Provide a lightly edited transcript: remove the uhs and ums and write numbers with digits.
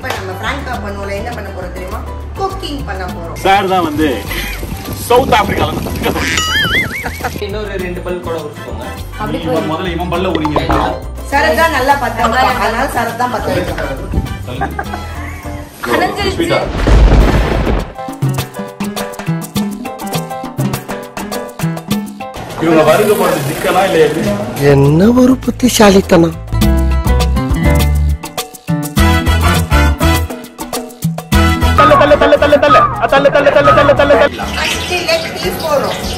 இப்போ நம்ம பிராங்கா பண்ணுவோம்ல, என்ன பண்ண போறோம் தெரியுமா? குக்கிங் பண்ண போறோம். சார் தான் வந்து சவுத் ஆப்பிரிக்கால இன்னொரு 2 பல் கூட உரிச்சுக்கோங்க. அப்படி முதல்ல இவன் பல்ல உரிங்க. சரத் தான் நல்லா பத்த வைப்பான். அதனால சரத் தான் பத்த வைப்பான். ஸ்வீட்டா இவங்க வருக போறது சிக்கலா இல்ல எப்படி? என்ன ஒரு புத்திசாலித்தனம். தள்ள தள்ள தள்ள தள்ள தள்ள தள்ள தள்ள தள்ள தள்ள தள்ள ஃபர்ஸ்ட் லெக் பீஸ் போடுறோம்.